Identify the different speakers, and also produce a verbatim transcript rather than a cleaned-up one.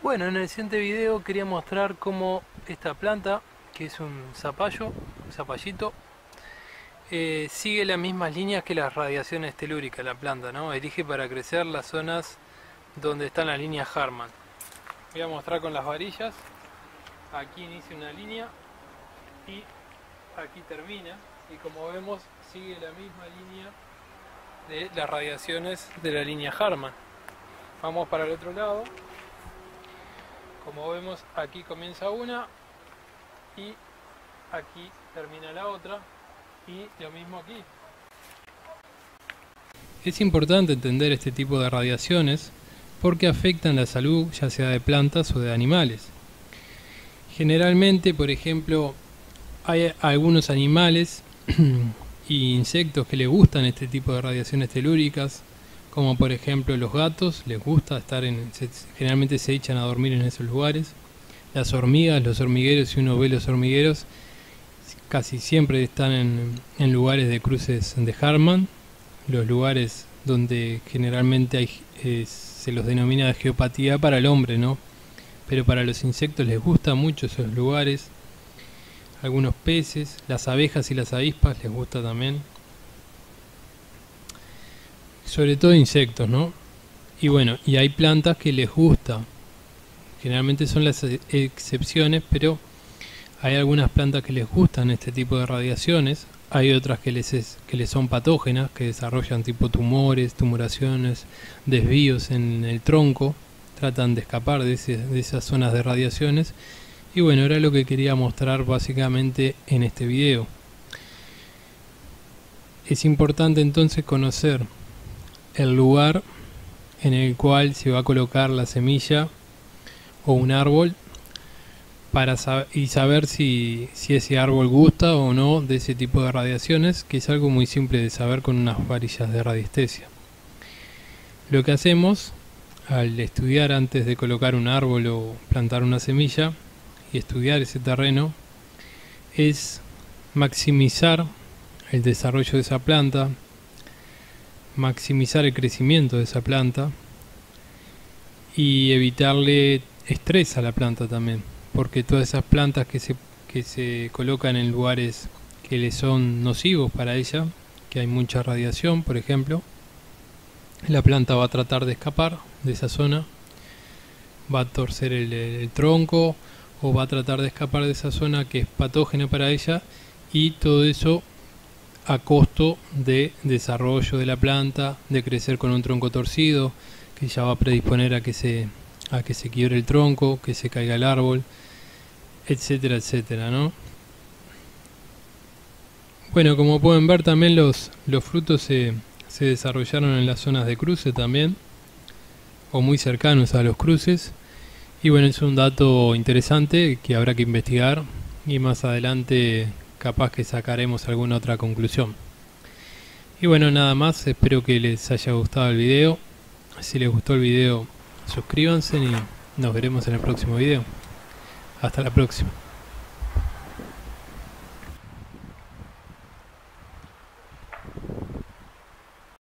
Speaker 1: Bueno, en el siguiente video quería mostrar cómo esta planta, que es un zapallo, un zapallito, eh, sigue las mismas líneas que las radiaciones telúricas, la planta, ¿no? Elige para crecer las zonas donde están las líneas Harman. Voy a mostrar con las varillas. Aquí inicia una línea y aquí termina. Y como vemos, sigue la misma línea de las radiaciones de la línea Harman. Vamos para el otro lado. Como vemos, aquí comienza una y aquí termina la otra, y lo mismo aquí. Es importante entender este tipo de radiaciones porque afectan la salud ya sea de plantas o de animales. Generalmente, por ejemplo, hay algunos animales e insectos que les gustan este tipo de radiaciones telúricas, como por ejemplo los gatos, les gusta estar en, se, generalmente se echan a dormir en esos lugares. Las hormigas, los hormigueros, si uno ve los hormigueros, casi siempre están en, en lugares de cruces de Harman, los lugares donde generalmente hay, eh, se los denomina de geopatía para el hombre, ¿no? Pero para los insectos les gusta mucho esos lugares. Algunos peces, las abejas y las avispas les gusta también. Sobre todo insectos, ¿no? Y bueno, y hay plantas que les gusta. Generalmente son las excepciones, pero hay algunas plantas que les gustan este tipo de radiaciones. Hay otras que les, es, que les son patógenas, que desarrollan tipo tumores, tumoraciones, desvíos en el tronco. Tratan de escapar de, ese, de esas zonas de radiaciones. Y bueno, era lo que quería mostrar básicamente en este video. Es importante entonces conocer el lugar en el cual se va a colocar la semilla o un árbol para sab y saber si, si ese árbol gusta o no de ese tipo de radiaciones, que es algo muy simple de saber con unas varillas de radiestesia. Lo que hacemos al estudiar antes de colocar un árbol o plantar una semilla y estudiar ese terreno es maximizar el desarrollo de esa planta, maximizar el crecimiento de esa planta y evitarle estrés a la planta también, porque todas esas plantas que se, que se colocan en lugares que le son nocivos para ella, que hay mucha radiación, por ejemplo, la planta va a tratar de escapar de esa zona, va a torcer el, el tronco o va a tratar de escapar de esa zona que es patógena para ella, y todo eso a costo de desarrollo de la planta, de crecer con un tronco torcido, que ya va a predisponer a que se, a que se quiebre el tronco, que se caiga el árbol, etcétera, etcétera, ¿no? Bueno, como pueden ver también los, los frutos se, se desarrollaron en las zonas de cruce también, o muy cercanos a los cruces, y bueno, es un dato interesante que habrá que investigar y más adelante capaz que sacaremos alguna otra conclusión. Y bueno, nada más, espero que les haya gustado el video. Si les gustó el video, suscríbanse y nos veremos en el próximo video. Hasta la próxima.